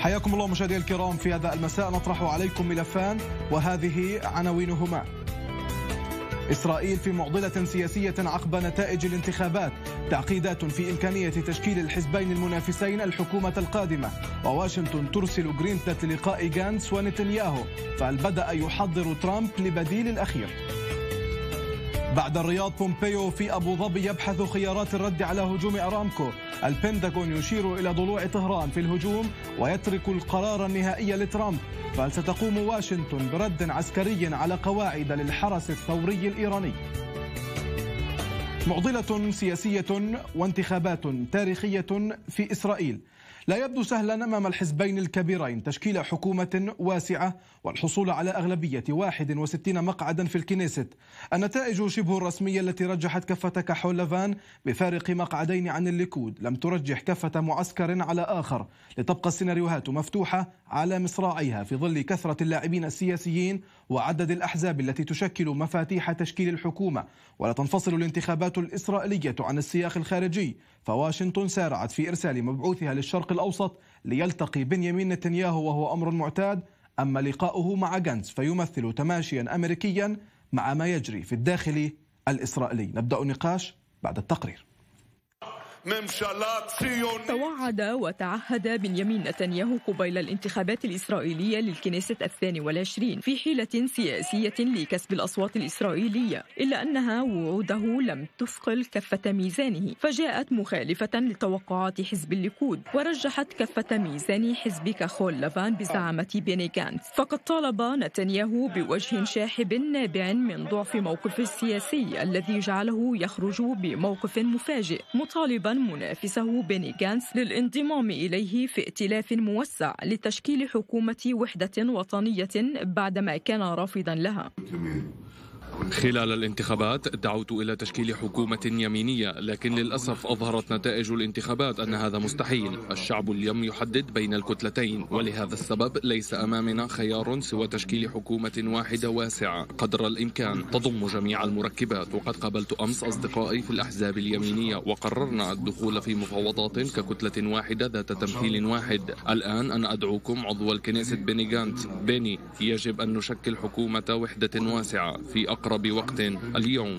حياكم الله مشاهدينا الكرام. في هذا المساء نطرح عليكم ملفان وهذه عناوينهما: إسرائيل في معضلة سياسية عقب نتائج الانتخابات، تعقيدات في إمكانية تشكيل الحزبين المنافسين الحكومة القادمة، وواشنطن ترسل جرينبلات للقاء غانتس ونتنياهو، فهل بدأ يحضر ترامب لبديل الأخير؟ بعد الرياض، بومبيو في أبو ظبي يبحث خيارات الرد على هجوم أرامكو، البنتاغون يشير إلى ضلوع طهران في الهجوم ويترك القرار النهائي لترامب، فهل ستقوم واشنطن برد عسكري على قواعد للحرس الثوري الإيراني؟ معضلة سياسية وانتخابات تاريخية في إسرائيل. لا يبدو سهلا أمام الحزبين الكبيرين تشكيل حكومة واسعة والحصول على أغلبية 61 مقعدا في الكنيست. النتائج شبه الرسمية التي رجحت كفة كحول لافان بفارق مقعدين عن الليكود لم ترجح كفة معسكر على آخر، لتبقى السيناريوهات مفتوحة على مصراعيها في ظل كثرة اللاعبين السياسيين وعدد الأحزاب التي تشكل مفاتيح تشكيل الحكومة. ولا تنفصل الانتخابات الإسرائيلية عن السياق الخارجي، فواشنطن سارعت في إرسال مبعوثها للشرق الأوسط ليلتقي بنيامين نتنياهو وهو أمر معتاد، أما لقاؤه مع غانتس فيمثل تماشيا أمريكيا مع ما يجري في الداخل الإسرائيلي. نبدأ النقاش بعد التقرير. توعد وتعهد بنيامين نتنياهو قبيل الانتخابات الإسرائيلية للكنيست 22 في حيلة سياسية لكسب الأصوات الإسرائيلية، إلا أنها وعوده لم تثقل كفة ميزانه، فجاءت مخالفة لتوقعات حزب الليكود ورجحت كفة ميزان حزب كحول لافان بزعامة بيني غانتس. فقد طالب نتنياهو بوجه شاحب نابع من ضعف موقف السياسي الذي جعله يخرج بموقف مفاجئ، مطالبا منافسه بيني غانتس للانضمام إليه في ائتلاف موسع لتشكيل حكومة وحدة وطنية بعدما كان رافضا لها. خلال الانتخابات دعوت إلى تشكيل حكومة يمينية، لكن للأسف أظهرت نتائج الانتخابات أن هذا مستحيل. الشعب اليوم يحدد بين الكتلتين، ولهذا السبب ليس أمامنا خيار سوى تشكيل حكومة واحدة واسعة قدر الإمكان تضم جميع المركبات. وقد قابلت أمس أصدقائي في الأحزاب اليمينية وقررنا الدخول في مفاوضات ككتلة واحدة ذات تمثيل واحد. الآن أنا أدعوكم عضو الكنيست بيني غانتس، بيني يجب أن نشكل حكومة وحدة واسعة في أقرب وقت اليوم.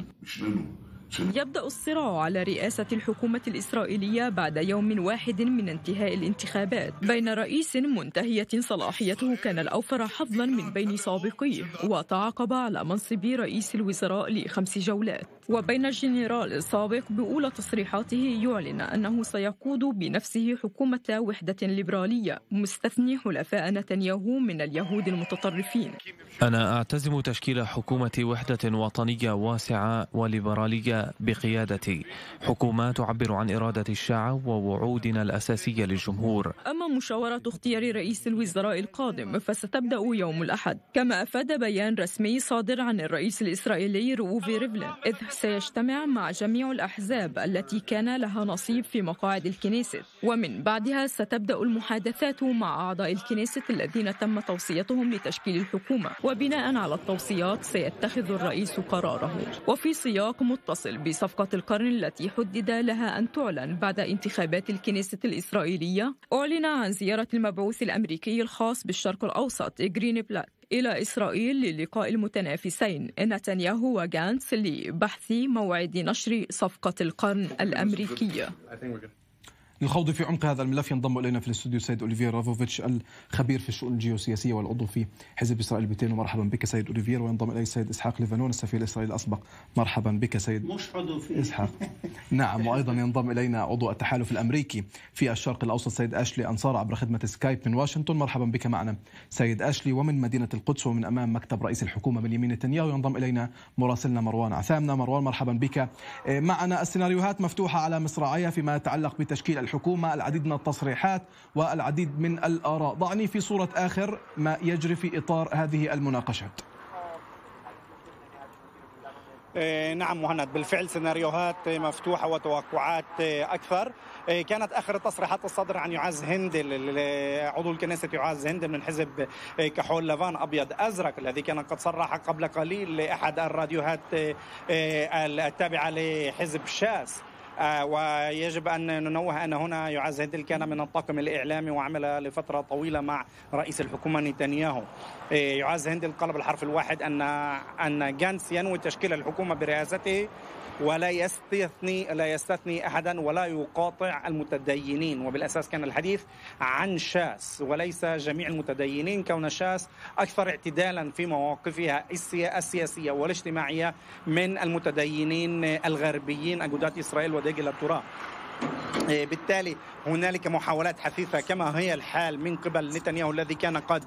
يبدأ الصراع على رئاسة الحكومة الإسرائيلية بعد يوم واحد من انتهاء الانتخابات بين رئيس منتهية صلاحيته كان الأوفر حظا من بين سابقيه وتعاقب على منصب رئيس الوزراء ل5 جولات، وبين الجنرال السابق بأولى تصريحاته يعلن أنه سيقود بنفسه حكومة وحدة ليبرالية مستثني حلفاء نتنياهو من اليهود المتطرفين. أنا أعتزم تشكيل حكومة وحدة وطنية واسعة وليبرالية بقيادتي، حكومة تعبر عن إرادة الشعب ووعودنا الأساسية للجمهور. أما مشاورة اختيار رئيس الوزراء القادم فستبدأ يوم الأحد، كما أفاد بيان رسمي صادر عن الرئيس الإسرائيلي روفي ريفلين، إذ سيجتمع مع جميع الأحزاب التي كان لها نصيب في مقاعد الكنيست، ومن بعدها ستبدأ المحادثات مع أعضاء الكنيست الذين تم توصيتهم لتشكيل الحكومة، وبناء على التوصيات سيتخذ الرئيس قراره. وفي سياق متصل بصفقة القرن التي حدد لها أن تعلن بعد انتخابات الكنيست الإسرائيلية، أعلن عن زيارة المبعوث الأمريكي الخاص بالشرق الأوسط جرينبلات إلى إسرائيل للقاء المتنافسين نتنياهو وغانتس لبحث موعد نشر صفقة القرن الأمريكية. للخوض في عمق هذا الملف ينضم إلينا في الاستوديو سيد أوليفير رافوفيتش، الخبير في الشؤون الجيوسياسية والعضو في حزب إسرائيل 200. ومرحبا بك سيد أوليفير. وينضم إلي السيد إسحاق ليفانون السفير الإسرائيلي الأسبق. مرحبا بك سيد مش عضو في إسحاق. نعم. وأيضا ينضم إلينا عضو التحالف الأمريكي في الشرق الأوسط سيد أشلي أنصار عبر خدمة سكايب من واشنطن. مرحبا بك معنا سيد أشلي. ومن مدينة القدس ومن أمام مكتب رئيس الحكومة بنيامين نتنياهو ينضم إلينا مراسلنا مروان عثامنا. مروان مرحبا بك معنا. السيناريوهات مفتوحة على مصراعيها فيما يتعلق بتشكيل الحكومة، العديد من التصريحات والعديد من الآراء. ضعني في صورة آخر ما يجري في إطار هذه المناقشات. نعم مهند، بالفعل سيناريوهات مفتوحة وتوقعات أكثر. كانت آخر تصريحات الصدر عن يعز هندل، عضو الكنيست يعز هندل من حزب كحول لافان أبيض أزرق، الذي كان قد صرح قبل قليل لأحد الراديوهات التابعة لحزب شاس ويجب أن ننوه أن هنا يعز هندل كان من الطاقم الإعلامي وعمل لفترة طويلة مع رئيس الحكومة نتنياهو. يعز هندل قال بالحرف الواحد أن جانس ينوي تشكيل الحكومة برئاسته ولا يستثني أحدا ولا يقاطع المتدينين، وبالأساس كان الحديث عن شاس وليس جميع المتدينين، كون شاس أكثر اعتدالا في مواقفها السياسية والاجتماعية من المتدينين الغربيين أجداد إسرائيل ودجل التراب. بالتالي هنالك محاولات حثيثة كما هي الحال من قبل نتنياهو الذي كان قد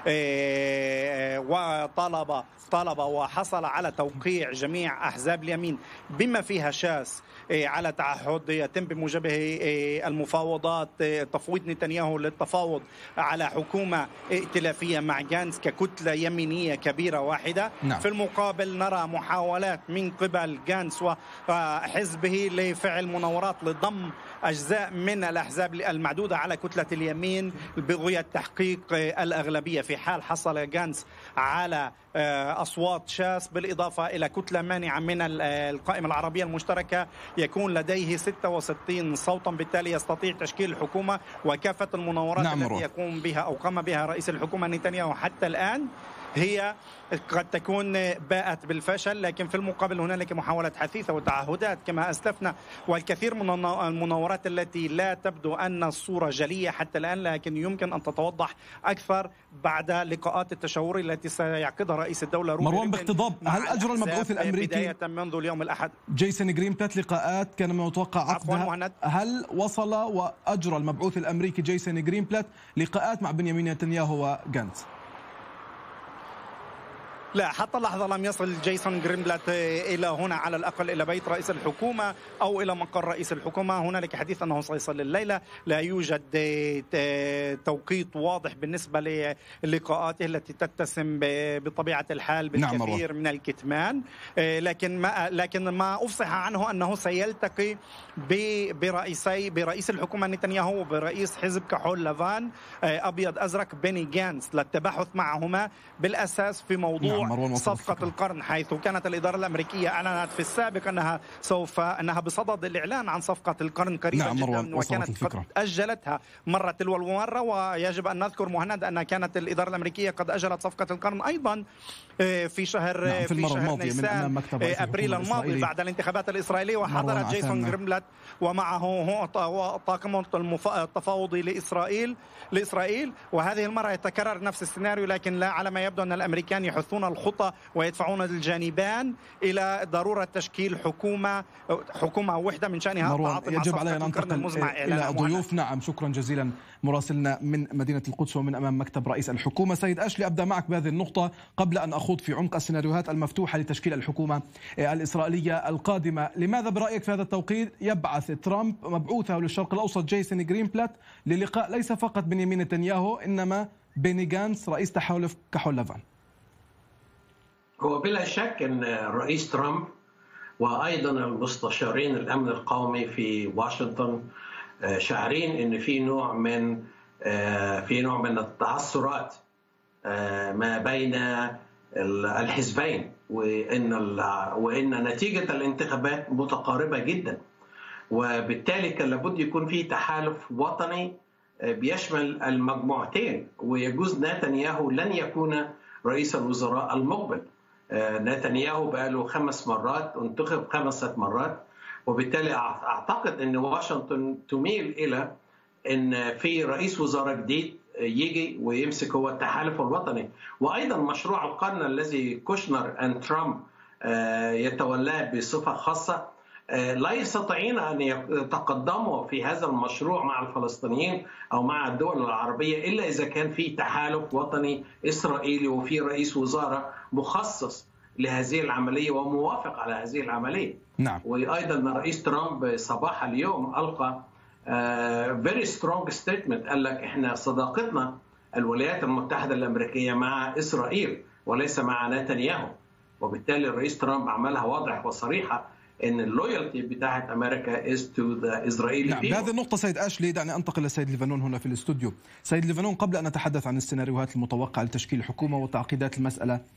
طلب وحصل على توقيع جميع أحزاب اليمين بما فيها شاس على تعهد يتم بموجبه المفاوضات، تفويض نتنياهو للتفاوض على حكومة ائتلافية مع جانس ككتلة يمينية كبيرة واحدة. نعم. في المقابل نرى محاولات من قبل جانس وحزبه لفعل مناورات لضم أجزاء من الأحزاب المعدودة على كتلة اليمين بغية تحقيق الأغلبية، في حال حصل جانس على أصوات شاس بالإضافة إلى كتلة مانعة من القائمة العربية المشتركة يكون لديه 66 صوتا، بالتالي يستطيع تشكيل الحكومة. وكافة المناورات التي يقوم بها أو قام بها رئيس الحكومة نتنياهو حتى الآن هي قد تكون باءت بالفشل، لكن في المقابل هنالك محاولات حثيثة وتعهدات كما أسلفنا، والكثير من المناورات التي لا تبدو أن الصورة جلية حتى الآن، لكن يمكن أن تتوضح أكثر بعد لقاءات التشاور التي سيعقدها رئيس الدولة مروان باقتضاب. هل أجرى المبعوث الأمريكي بداية منذ اليوم الأحد جيسون جرينبلات لقاءات كان متوقع عقدها؟ هل وصل وأجرى المبعوث الأمريكي جيسون جرينبلات لقاءات مع بنيامين نتنياهو وغانتس؟ لا، حتى اللحظة لم يصل جيسون جرينبلات إلى هنا، على الأقل إلى بيت رئيس الحكومة أو إلى مقر رئيس الحكومة. هنالك حديث أنه سيصل الليلة، لا يوجد توقيت واضح بالنسبة للقاءاته التي تتسم بطبيعة الحال بالكثير من الكتمان، لكن ما أفصح عنه أنه سيلتقي برئيس الحكومة نتنياهو وبرئيس حزب كحول لافان أبيض أزرق بيني جانس للتباحث معهما بالأساس في موضوع صفقة القرن، حيث كانت الإدارة الأمريكية أعلنت في السابق أنها بصدد الإعلان عن صفقة القرن قريبا جدا، وكانت قد أجلتها مرة تلو المرة. ويجب أن نذكر مهند أن كانت الإدارة الأمريكية قد أجلت صفقة القرن أيضا في شهر نيسان أبريل الماضي بعد الانتخابات الإسرائيلية، وحضرت جيسون جرينبلات ومعه هو طاقم التفاوضي لإسرائيل. وهذه المرة يتكرر نفس السيناريو، لكن لا، على ما يبدو أن الأمريكان يحثون الخطى ويدفعون الجانبان إلى ضرورة تشكيل حكومة وحدة من شأنها التعاطي مع يجب علينا أن ننتقل إلى ضيوف. نعم، شكرا جزيلا مراسلنا من مدينة القدس ومن أمام مكتب رئيس الحكومة. سيد أشلي، أبدأ معك بهذه النقطة قبل أن أخوض في عمق السيناريوهات المفتوحة لتشكيل الحكومة الإسرائيلية القادمة. لماذا برأيك في هذا التوقيت يبعث ترامب مبعوثه للشرق الأوسط جيسون جرينبلات للقاء ليس فقط بنيامين نتنياهو إنما بيني جانس رئيس تحالف كحول لافان؟ هو بلا شك أن الرئيس ترامب وأيضا المستشارين الأمن القومي في واشنطن شاعرين أن في نوع من التعثرات ما بين الحزبين، وإن نتيجة الانتخابات متقاربة جدا، وبالتالي كان لابد يكون في تحالف وطني بيشمل المجموعتين، ويجوز نتنياهو لن يكون رئيس الوزراء المقبل. نتنياهو بقاله 5 مرات، انتخب 5 مرات، وبالتالي أعتقد أن واشنطن تميل إلى أن في رئيس وزراء جديد يجي ويمسك هو التحالف الوطني. وأيضا مشروع القرن الذي كوشنر أند ترامب يتولاه بصفة خاصة لا يستطيعون أن يتقدموا في هذا المشروع مع الفلسطينيين أو مع الدول العربية إلا إذا كان في تحالف وطني إسرائيلي وفي رئيس وزراء مخصص لهذه العملية وموافق على هذه العملية. نعم. وأيضا رئيس ترامب صباح اليوم ألقى very strong statement، قال لك إحنا صداقتنا الولايات المتحدة الأمريكية مع إسرائيل وليس مع نتنياهو، وبالتالي الرئيس ترامب عملها واضح وصريحة ان اللويالتي بتاعت امريكا is to the Israeli people. بهذه النقطة سيد أشلي دعني أنتقل لسيد ليفانون هنا في الاستوديو. سيد ليفانون، قبل أن نتحدث عن السيناريوهات المتوقعة لتشكيل حكومة وتعقيدات المسألة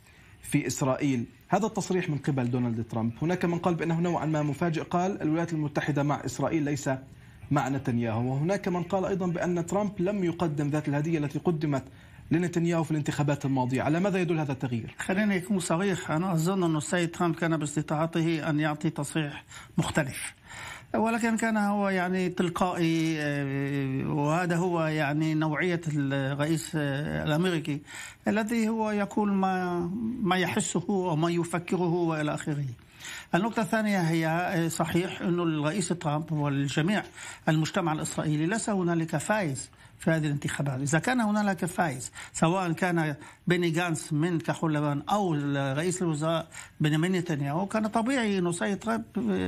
في إسرائيل. هذا التصريح من قبل دونالد ترامب، هناك من قال بأنه نوعا ما مفاجئ، قال الولايات المتحدة مع إسرائيل ليس مع نتنياهو، وهناك من قال أيضا بأن ترامب لم يقدم ذات الهدية التي قدمت لنتنياهو في الانتخابات الماضية. على ماذا يدل هذا التغيير؟ خليني أكون صريح، أنا أظن أن السيد ترامب كان باستطاعته أن يعطي تصريح مختلف، ولكن كان هو يعني تلقائي، وهذا هو يعني نوعية الرئيس الأمريكي الذي هو يقول ما يحسه وما يفكره وإلى آخره. النقطة الثانية هي صحيح أن الرئيس ترامب والجميع المجتمع الإسرائيلي ليس هنالك فائز في هذه الانتخابات. إذا كان هنالك فائز سواء كان بيني غانتس من كحول لبنان أو رئيس الوزراء بنيامين نتنياهو، كان طبيعي أنه سيد ترامب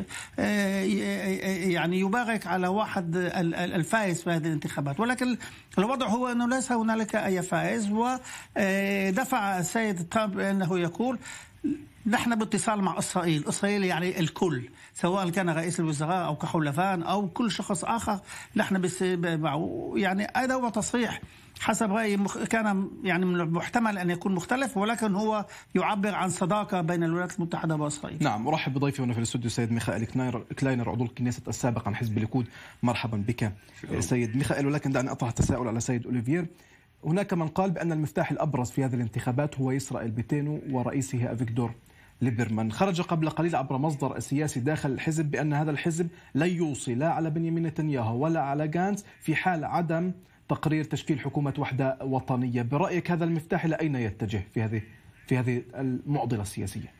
يعني يبارك على واحد الفائز في هذه الانتخابات، ولكن الوضع هو أنه ليس هنالك أي فائز. ودفع السيد ترامب أنه يقول نحن باتصال مع إسرائيل يعني الكل، سواء كان رئيس الوزراء أو كحولفان أو كل شخص آخر نحن معه. يعني هذا هو تصريح حسب رأيي كان يعني من المحتمل أن يكون مختلف، ولكن هو يعبر عن صداقة بين الولايات المتحدة وإسرائيل. نعم، أرحب بضيفي هنا في الاستوديو السيد ميخائيل كلاينر عضو الكنيسة السابق عن حزب الليكود. مرحبا بك سيد ميخائيل. ولكن دعني أطرح التساؤل على سيد أوليفير. هناك من قال بأن المفتاح الأبرز في هذه الانتخابات هو إسرائيل بيتينو ورئيسها أفيغدور ليبرمان. خرج قبل قليل عبر مصدر سياسي داخل الحزب بأن هذا الحزب لن يوصي لا على بنيامين نتنياهو ولا على غانتس في حال عدم تقرير تشكيل حكومة وحدة وطنية. برأيك هذا المفتاح إلى أين يتجه في هذه المعضلة السياسية؟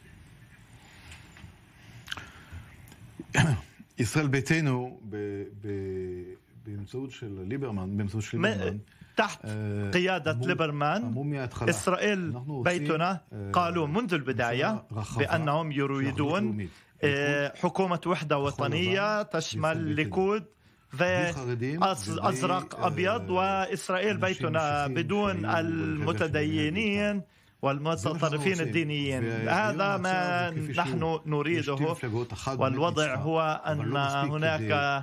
ישראל ביתנו באמצעות של ליברמן تحت قيادة ليبرمان، إسرائيل بيتنا قالوا منذ البداية بأنهم يريدون حكومة وحدة وطنية تشمل ليكود أزرق أبيض، وإسرائيل بيتنا بدون المتدينين والمتطرفين الدينيين. هذا ما نحن نريده، والوضع هو أن هناك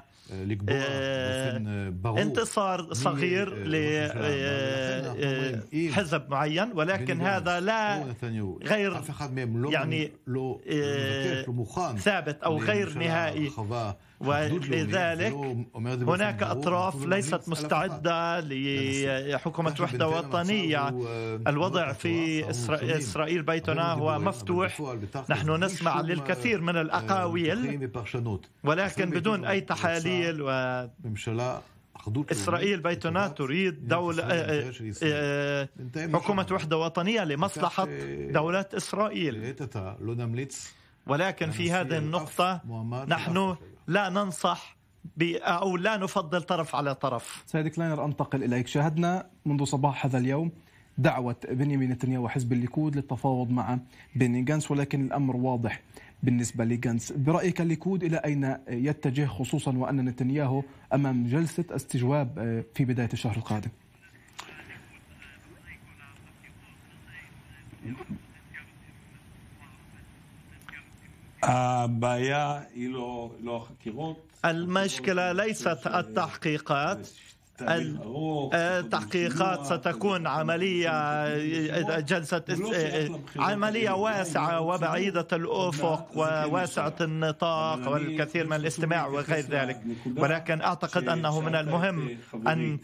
انتصار صغير لحزب معين، ولكن هذا لا غير يعني ثابت أو غير نهائي. ولذلك هناك أطراف ليست مستعدة لحكومة وحدة وطنية. الوضع في إسرائيل بيتنا هو مفتوح، نحن نسمع للكثير من الأقاويل ولكن بدون أي تحاليل. إسرائيل بيتنا تريد حكومة وحدة وطنية لمصلحة دولة إسرائيل، ولكن في هذه النقطة نحن لا ننصح أو لا نفضل طرف على طرف. سيد كلاينر، أنتقل إليك. شاهدنا منذ صباح هذا اليوم دعوة بنيامين نتنياهو وحزب الليكود للتفاوض مع بيني غانتس، ولكن الأمر واضح بالنسبة لغانتس. برأيك الليكود إلى أين يتجه، خصوصا وأن نتنياهو أمام جلسة استجواب في بداية الشهر القادم؟ المشكلة ليست التحقيقات. التحقيقات ستكون عملية واسعة وبعيدة الأفق وواسعة النطاق والكثير من الاستماع وغير ذلك، ولكن أعتقد أنه من المهم أن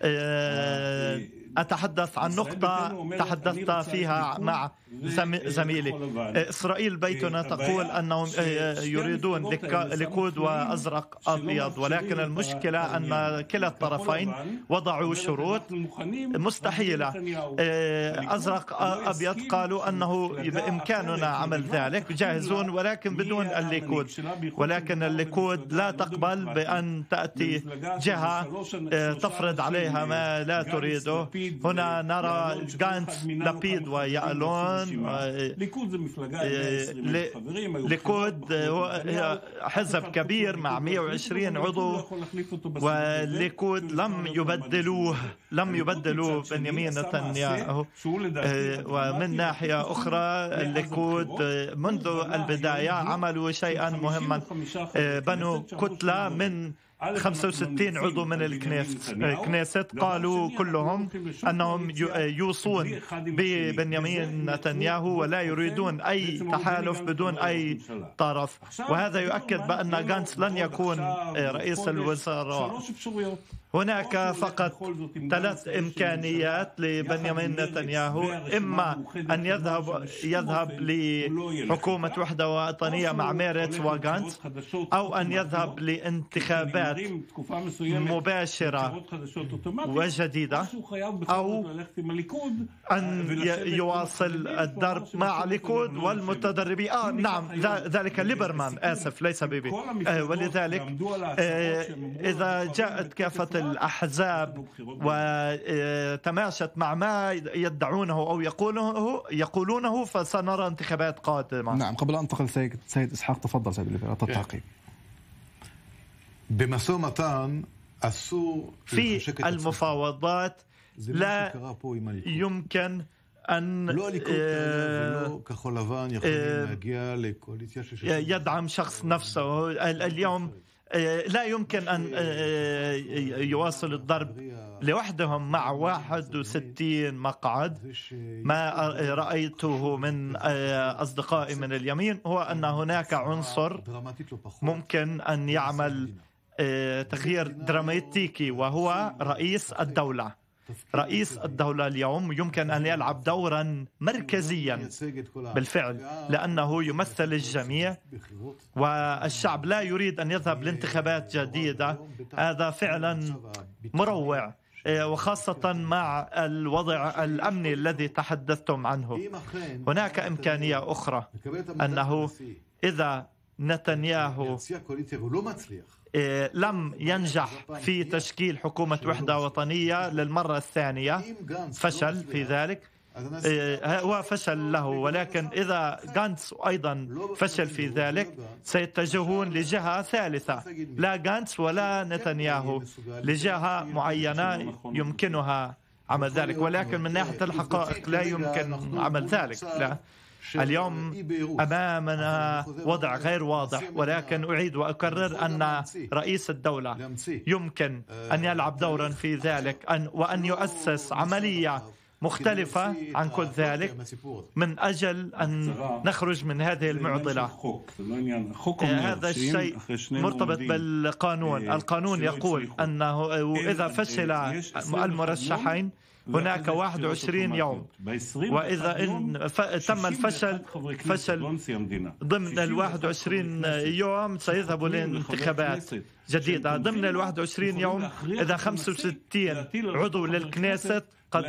أتحدث عن نقطة تحدثت فيها مع زميلي. إسرائيل بيتنا تقول أنهم يريدون ليكود وأزرق أبيض، ولكن المشكلة أن كلا الطرفين وضعوا شروط مستحيلة. أزرق أبيض قالوا أنه بإمكاننا عمل ذلك، جاهزون، ولكن بدون الليكود. ولكن الليكود لا تقبل بأن تأتي جهة تفرض عليها ما لا تريده. هنا نرى غانتس، لابيد ويعلون. ليكود هو حزب كبير مع 120 عضو، والليكود لم يبدلوه بنيامين نتنياهو. ومن ناحية أخرى الليكود منذ البداية عملوا شيئا مهما، بنوا كتلة من 65 عضو من الكنيست قالوا كلهم أنهم يوصون ببنيامين نتنياهو ولا يريدون أي تحالف بدون أي طرف، وهذا يؤكد بأن غانتس لن يكون رئيس الوزراء. هناك فقط 3 إمكانيات لبنيامين نتنياهو: إما أن يذهب لحكومة وحدة وطنية مع ميرتس وغانتس، أو أن يذهب لانتخابات مباشرة وجديدة، أو أن يواصل الضرب مع ليكود والمتدربين. نعم، ذلك ليبرمان، آسف ليس بيبي. ولذلك إذا جاءت كافة الأحزاب وتماشت مع ما يدعونه أو يقولونه فسنرى انتخابات قادمة. نعم، قبل أن أنتقل سيد إسحاق، تفضل سيد الليبرال التعقيب. في المفاوضات لا يمكن أن يدعم شخص نفسه. اليوم لا يمكن أن يواصل الضرب لوحدهم مع 61 مقعد. ما رأيته من أصدقائي من اليمين هو أن هناك عنصر ممكن أن يعمل تغيير دراماتيكي، وهو رئيس الدولة. رئيس الدولة اليوم يمكن أن يلعب دورا مركزيا بالفعل، لأنه يمثل الجميع، والشعب لا يريد أن يذهب لانتخابات جديدة. هذا فعلا مروع، وخاصة مع الوضع الأمني الذي تحدثتم عنه. هناك إمكانية أخرى، أنه إذا نتنياهو لم ينجح في تشكيل حكومة وحدة وطنية للمرة الثانية، فشل في ذلك، هو فشل له. ولكن إذا غانتس أيضا فشل في ذلك سيتجهون لجهة ثالثة، لا غانتس ولا نتنياهو، لجهة معينة يمكنها عمل ذلك. ولكن من ناحية الحقائق لا يمكن عمل ذلك. لا، اليوم أمامنا وضع غير واضح، ولكن أعيد وأكرر أن رئيس الدولة يمكن أن يلعب دورا في ذلك، وأن يؤسس عملية مختلفة عن كل ذلك من أجل أن نخرج من هذه المعضلة. هذا الشيء مرتبط بالقانون. القانون يقول أنه إذا فشل المرشحين هناك 21 يوم، وإذا تم الفشل ضمن 21 يوم سيذهب لانتخابات جديدة. ضمن 21 يوم إذا 65 عضو للكنيست قد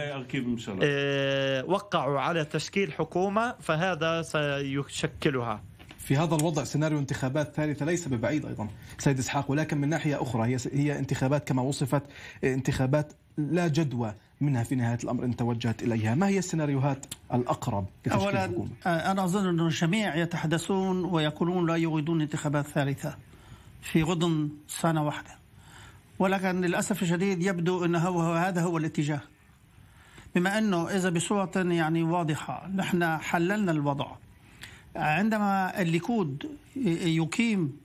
وقعوا على تشكيل حكومة، فهذا سيشكلها. في هذا الوضع سيناريو انتخابات ثالثة ليس ببعيد أيضا سيد إسحاق، ولكن من ناحية أخرى هي انتخابات كما وصفت، انتخابات لا جدوى منها في نهاية الأمر إن توجهت إليها. ما هي السيناريوهات الأقرب لتشكيل الحكومة؟ أنا أظن أن الجميع يتحدثون ويقولون لا يريدون انتخابات ثالثة في غضن سنة واحدة، ولكن للأسف الشديد يبدو أن هذا هو الاتجاه. بما أنه إذا بصورة يعني واضحة نحن حللنا الوضع عندما الليكود يقيم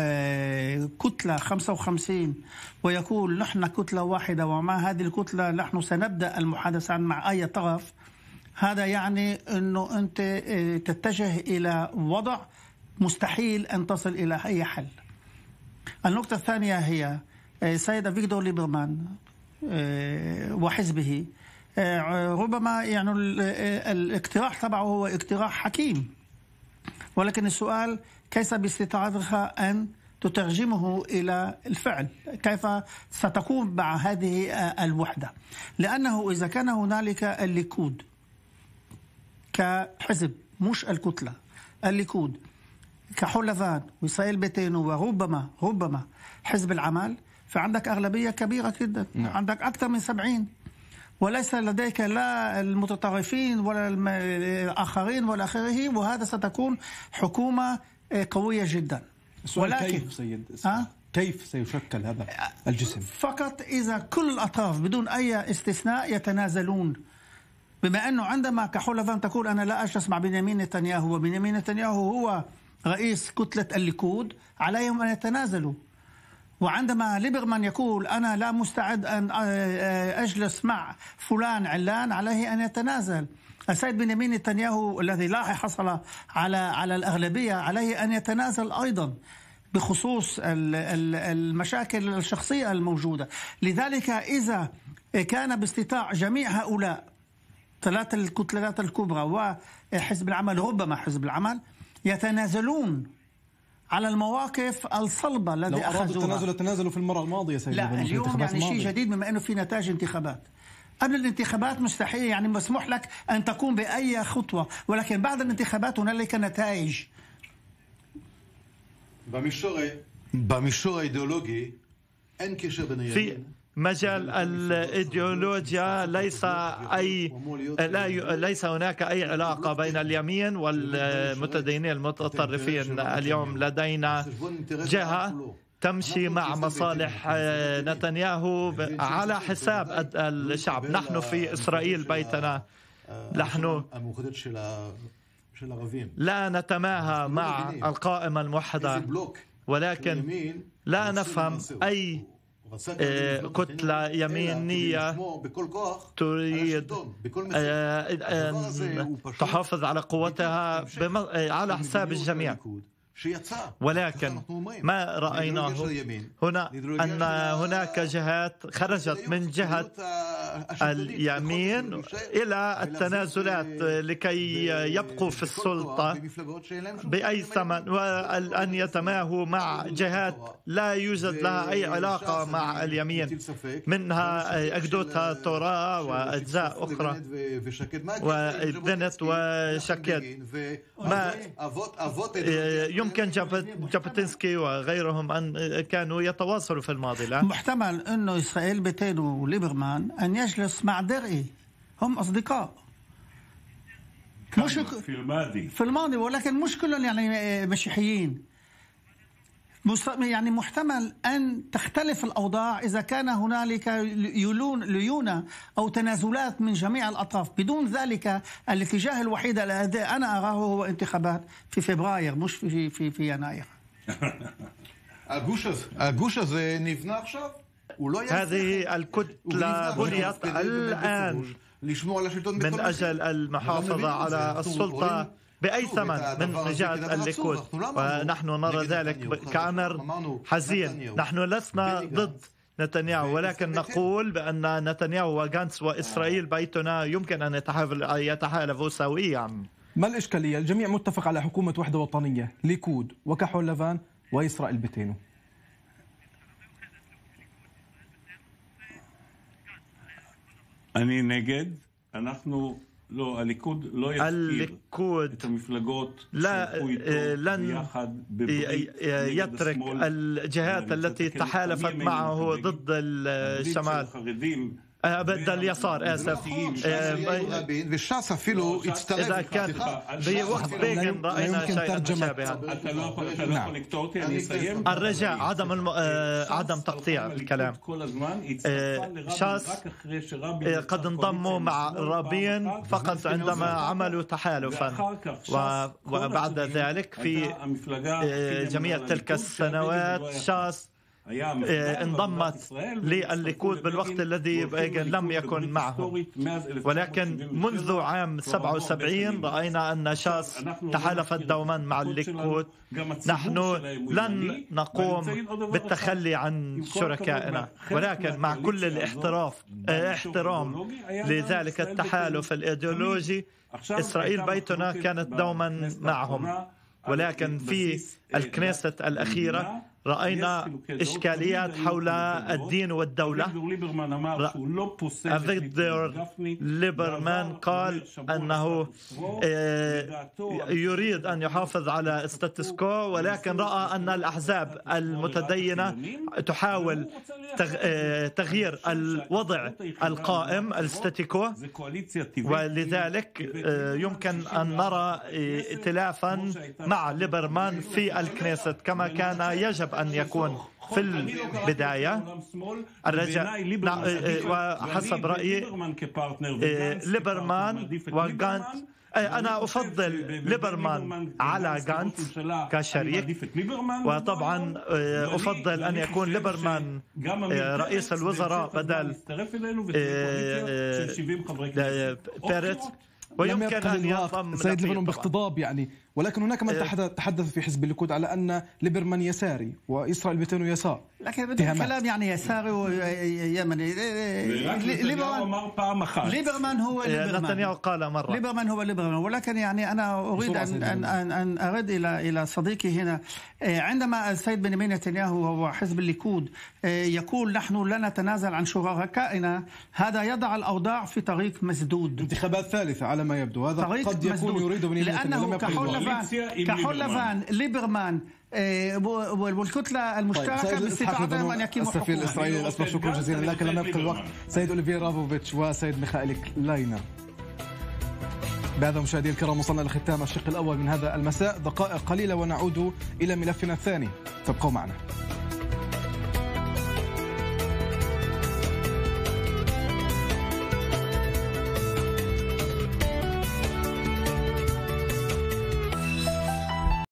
كتلة 55 ويقول نحن كتلة واحدة، ومع هذه الكتلة نحن سنبدأ المحادثة مع أي طرف. هذا يعني أنه أنت تتجه إلى وضع مستحيل أن تصل إلى أي حل. النقطة الثانية هي سيد أفيغدور ليبرمان وحزبه، ربما يعني الاقتراح تبعه هو اقتراح حكيم، ولكن السؤال كيف باستطاعتك أن تترجمه إلى الفعل؟ كيف ستقوم مع هذه الوحدة؟ لأنه إذا كان هنالك الليكود كحزب، مش الكتلة، الليكود كحلفان وإسرائيل بيتينو وربما حزب العمل، فعندك أغلبية كبيرة جدا. عندك أكثر من 70، وليس لديك لا المتطرفين ولا الآخرين ولا آخره، وهذا ستكون حكومة قوية جدا. ولكن كيف سيد كيف سيشكل هذا الجسم؟ فقط إذا كل الأطراف بدون أي استثناء يتنازلون. بما أنه عندما كحلفان تقول أنا لا أجلس مع بنيامين نتنياهو، وبنيامين نتنياهو هو رئيس كتلة الليكود، عليهم أن يتنازلوا. وعندما ليبرمان يقول أنا لا مستعد أن أجلس مع فلان علان، عليه أن يتنازل. السيد بنيامين نتنياهو الذي لا حصل على الأغلبية عليه أن يتنازل أيضا بخصوص المشاكل الشخصية الموجودة. لذلك إذا كان باستطاع جميع هؤلاء ثلاثة الكتلات الكبرى وحزب العمل، ربما حزب العمل، يتنازلون على المواقف الصلبة الذي أخذوها. تنازلوا في المرة الماضية سيدي. لا اليوم يعني شيء جديد بما أنه في نتائج انتخابات. قبل الانتخابات مستحيل، يعني مسموح لك أن تقوم بأي خطوة، ولكن بعد الانتخابات هنالك نتائج. במישור האידיאולוגי אין קשר בין في مجال الإيديولوجيا ليس هناك أي علاقة بين اليمين والمتدينين المتطرفين. اليوم لدينا جهة تمشي مع مصالح نتنياهو على حساب الشعب. نحن في إسرائيل بيتنا، نحن لا نتماهى مع القائمة الموحدة، ولكن لا نفهم أي كتلة يمينية تريد أن تحافظ على قوتها على حساب الجميع. ولكن ما رأيناه هنا أن هناك جهات خرجت من جهة اليمين إلى التنازلات لكي يبقوا في السلطة بأي ثمن، وأن يتماهوا مع جهات لا يوجد لها أي علاقة مع اليمين، منها أجدوتها تورا وأجزاء أخرى وبنت وشكيت. ما يمكن جابوتينسكي وغيرهم أن كانوا يتواصلوا في الماضي. لا محتمل أنه إسرائيل بيتينو وليبرمان أن يجلس مع درعي، هم أصدقاء مش في الماضي، ولكن مش كلهم يعني مسيحيين. يعني محتمل أن تختلف الأوضاع إذا كان هنالك ليونة أو تنازلات من جميع الأطراف. بدون ذلك الاتجاه الوحيد الذي أنا أراه هو انتخابات في فبراير، مش في يناير. הגוש הזה נבנה עכשיו. هذه الكتلة بنيت الآن من أجل المحافظة على السلطة بأي ثمن من جهة الليكود، ونحن نرى ذلك كأمر حزين. نحن لسنا ضد نتنياهو، ولكن نقول بأن نتنياهو وغانتس وإسرائيل بيتنا يمكن أن يتحالفوا سويا. ما الإشكالية؟ الجميع متفق على حكومة وحدة وطنية، ليكود وكحول لبان وإسرائيل بيتينو. אני נגד, אנחנו לא, הליכוד לא יזכיר את המפלגות שהלכו איתו ביחד בברית נגד השמאל, الجهات التي تحالفت معه ضد الشمال ضد اليسار. آسف، إذا كان بوقت بيغن رأينا شيئا مشابها. الرجاء عدم تقطيع الكلام. شاس قد انضموا مع رابين فقط عندما عملوا تحالفا، وبعد ذلك في جميع تلك السنوات شاس انضمت للليكود بالوقت الذي لم يكن معه. ولكن منذ عام 77 رأينا أن شاس تحالفت دوما مع الليكود. نحن لن نقوم بالتخلي عن شركائنا، ولكن مع كل الاحترام لذلك التحالف الإيديولوجي، إسرائيل بيتنا كانت دوما معهم. ولكن في الكنيسة الأخيرة رأينا إشكاليات حول الدين والدولة. أفيغدور ليبرمان قال أنه يريد أن يحافظ على الستاتس كو، ولكن رأى أن الأحزاب المتدينة تحاول تغيير الوضع القائم الستاتيكو، ولذلك يمكن أن نرى ائتلافا مع ليبرمان في الكنيست كما كان يجب أن يكون في البداية. الرجاء وحسب رأيي ليبرمان وغانت أنا أفضل ليبرمان على غانتس كشريك، وطبعا أفضل أن يكون ليبرمان رئيس الوزراء بدل بيريتس، ويمكن أن ينضم سيد ليبرمان باختضاب يعني. ولكن هناك من تحدث في حزب الليكود على أن ليبرمان يساري وإسرائيل بيتنو يسار، لكن بدون كلام يعني يساري ويمني. ليبرمان هو ليبرمان، نتنياهو قال مرة ليبرمان هو ليبرمان. ولكن يعني أنا أريد أن أرد إلى صديقي هنا. عندما السيد بنيامين نتنياهو وحزب الليكود يقول نحن لا نتنازل عن شركائنا، هذا يضع الأوضاع في طريق مسدود. انتخابات ثالثة على ما يبدو، هذا قد يكون يريد بنيامين لأنه كحولفان ليبرمان والكتلة المشتركة باستطاعتهم أن يقيموا حكومة. السفير الإسرائيلي الأسبق، شكرا جزيلا لك. لم يبقى الوقت. سيد أوليفير رافوفيتش وسيد ميخائيل لاينر. بهذا مشاهدينا الكرام وصلنا لختام الشق الأول من هذا المساء. دقائق قليلة ونعود إلى ملفنا الثاني، تبقوا معنا.